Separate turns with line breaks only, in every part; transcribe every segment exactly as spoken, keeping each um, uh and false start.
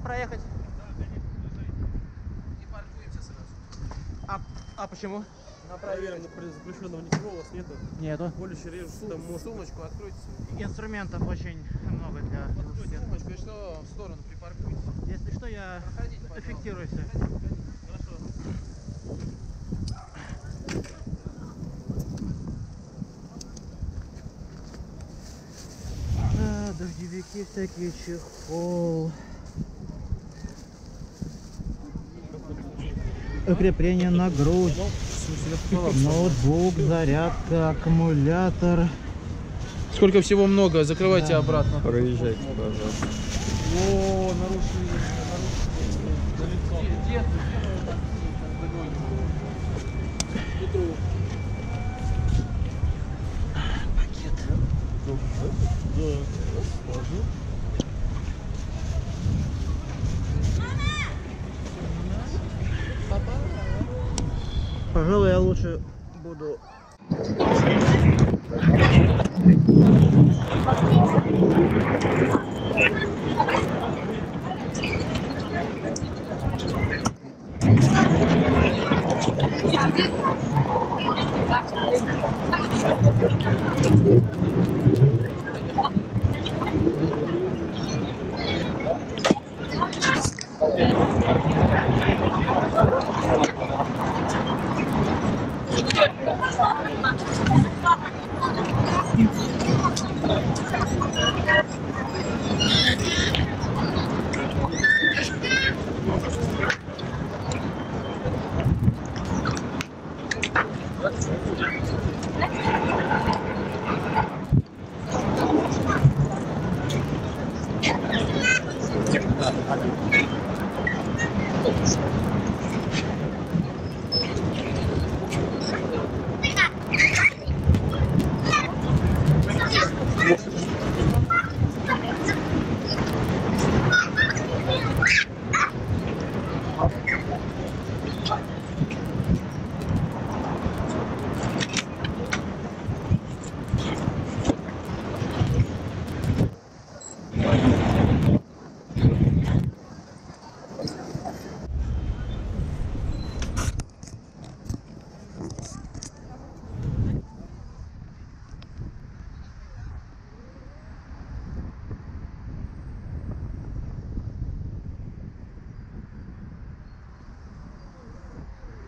проехать?
И паркуемся сразу.
А, а почему?
На проверим, запрещенного ничего у вас нету.
Нету.
Колющий, режущий, там может...
Сумочку откройте.
Инструментов очень много для
Откройте сумочку, и что в сторону припаркуйтесь.
Если что, я фиксируюсь.
Хорошо.
А, дождевики всякие, чехол. Укрепление на грудь. Ноутбук, зарядка, аккумулятор.
Сколько всего много, закрывайте
Да.
обратно.
Проезжайте, пожалуйста.
О, нарушили. Где ты?
Пакет.
Да.
Пожалуй, я лучше буду.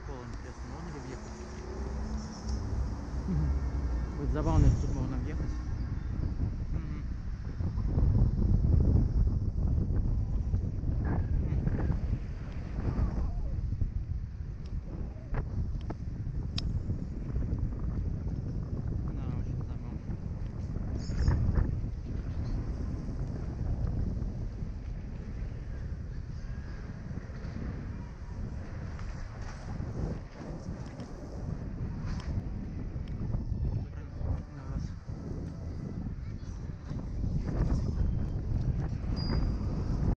Будет забавно, если тут можно въехать.